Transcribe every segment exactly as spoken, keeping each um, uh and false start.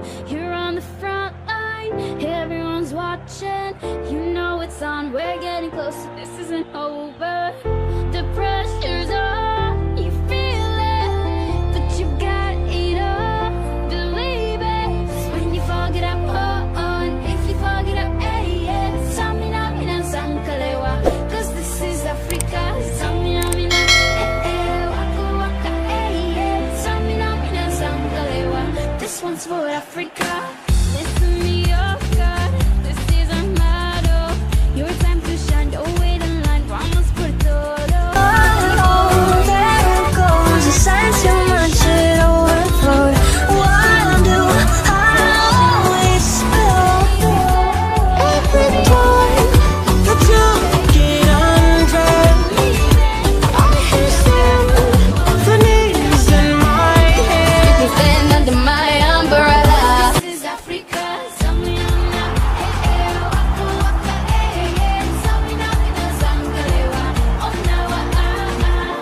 You're on the front line, everyone's watching. You know it's on, we're getting closer, this isn't over. The pressure's on, you feel it, but you've got it all, believe it. When you fall, get up, oh, oh, and if you fall, get up, eh, yeah. Samina, mina, sankalewa, cause this is Africa. Samina, mina, eh, eh, waka, waka, eh, yeah. Samina, mina, sankalewa, this one's for Africa. Listen me off guard, this is our motto. Your time to shine, don't wait in line, vamos por todo. Oh, there it goes, the signs too much, it overflowed. What I do, I always spill. Every time I took it undone, I hear symphonies in my head. You can stand under my umbrella. This is Africa. Samina, eh, eh, waka, waka, eh, yeah. Samina, mina, sankalewa, oh, now, ah, ah.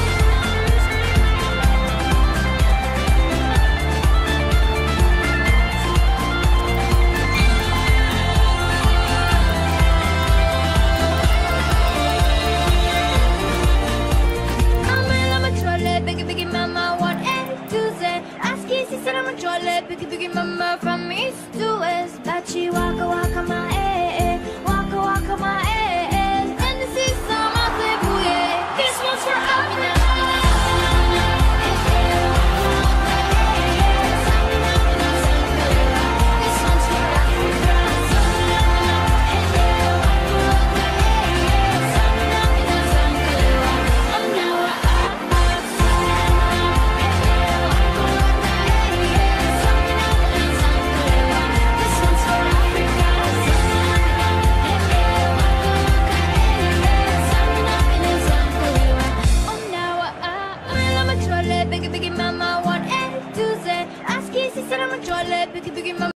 I'm a trolley, biggie, biggie, mama, one A to Z. Ask easy, said I'm a trolley, biggie, biggie, mama, from east to west. Bachi, waka, waka, my eh, eh, waka, waka, my eh, eh. And this is some of the booyah. This one's for Amina. This one's for Africa. Oh, now, ah, this one's for Africa. Oh, now, I'm a trolley, biggie, biggie, mama, one A to Z. Ask easy, said I'm a trolley, biggie, biggie, mama.